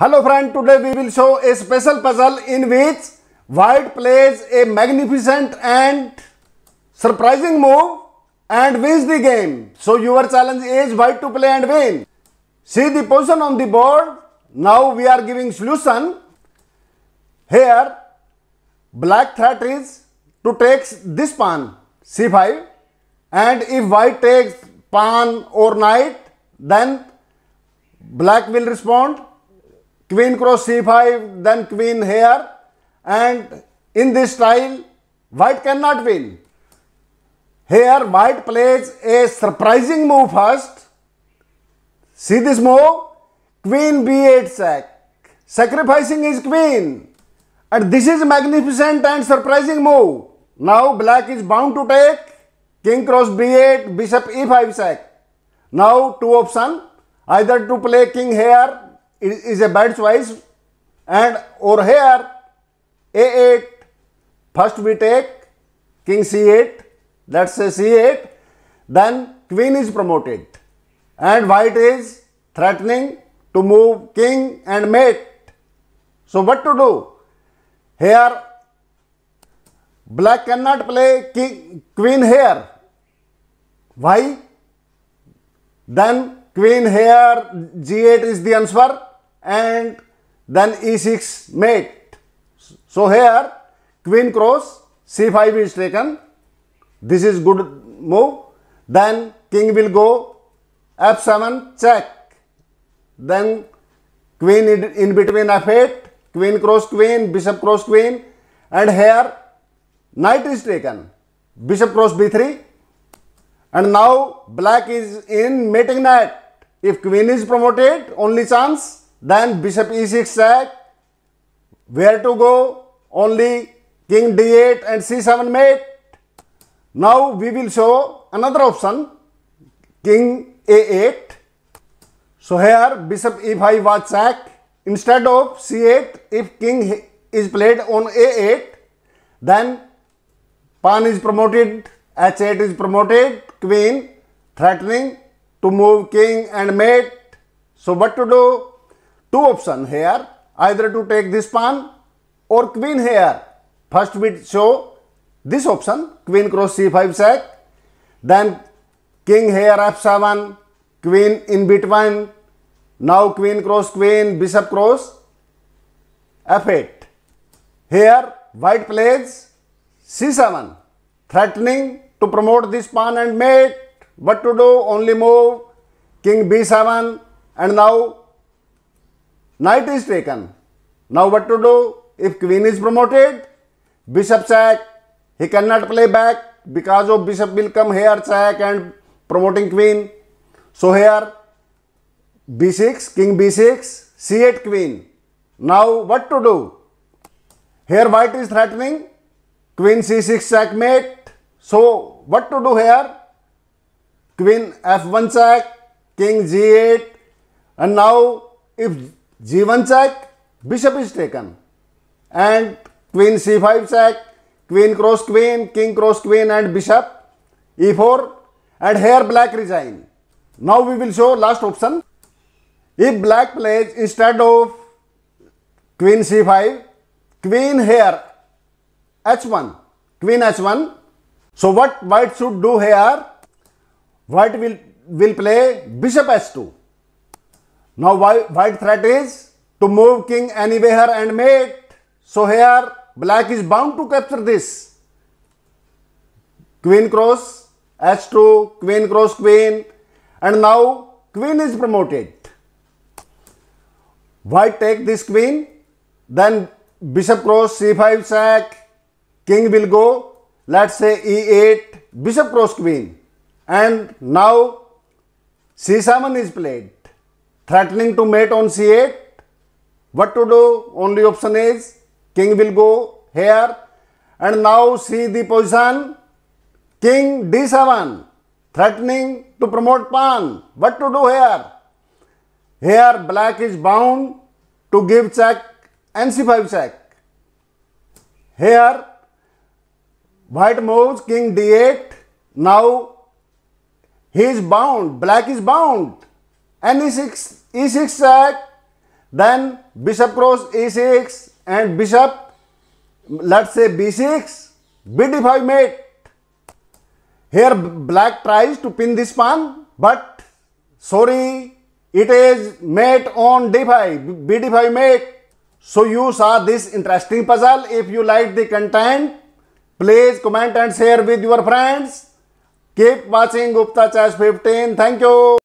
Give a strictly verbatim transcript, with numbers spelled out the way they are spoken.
Hello friend, today we will show a special puzzle in which white plays a magnificent and surprising move and wins the game. So your challenge is white to play and win. See the position on the board. Now we are giving solution. Here black threat is to take this pawn c five, and if white takes pawn or knight, then black will respond queen cross c five, then queen here, and in this style white cannot win. Here white plays a surprising move first. See this move, queen b eight sack, sacrificing his queen, and this is magnificent and surprising move. Now black is bound to take king cross b eight, bishop e five sack. Now two options, either to play king here is a bad choice, and or here a eight. First we take king c eight, let's say c eight, then queen is promoted and white is threatening to move king and mate. So what to do? Here black cannot play king, queen here. Why? Then queen here, g eight is the answer, and then e six mate. So here queen cross c five is taken. This is good move. Then king will go f seven check. Then queen in between f eight, queen cross queen, bishop cross queen, and here knight is taken, bishop cross b three, and now black is in mating net. If queen is promoted, only chance, then bishop e six sack. Where to go? Only king d eight and c seven mate. Now we will show another option, king a eight. So here bishop e five was sacked. Instead of c eight, if king is played on a eight, then pawn is promoted, h eight is promoted, queen threatening to move king and mate. So what to do? Two options here, either to take this pawn or queen here. First we show this option, queen cross c five sack, then king here f seven, queen in between, now queen cross queen, bishop cross f eight. Here white plays c seven, threatening to promote this pawn and mate. What to do? Only move king b seven, and now knight is taken. Now what to do? If queen is promoted, bishop sack, he cannot play back because of bishop will come here sack and promoting queen. So here b six, king b six, c eight queen. Now what to do? Here white is threatening queen c six sack mate. So what to do here? Queen f one sack, king g eight, and now if g one sack, bishop is taken, and queen c five sack, queen cross queen, king cross queen, and bishop e four, and here black resign. Now we will show last option. If black plays instead of queen c five, queen here h one, queen h one. So what white should do here? White will, will play bishop h two. Now white, white threat is to move king anywhere and mate. So here black is bound to capture this. Queen cross h two, queen cross queen, and now queen is promoted. White take this queen, then bishop cross c five sack, king will go, let's say e eight, bishop cross queen, and now c seven is played, threatening to mate on c eight. What to do? Only option is king will go here, and now see the position, king d seven, threatening to promote pawn. What to do here? Here black is bound to give check and c five check. Here white moves king d eight. Now he is bound, black is bound, and e six, e six sack, Then bishop cross a six and bishop, let's say b six, b d five mate. Here black tries to pin this pawn, but sorry, it is mate on d five, b d five mate. So you saw this interesting puzzle. If you like the content, please comment and share with your friends. Keep watching Gupta Chess fifteen. Thank you.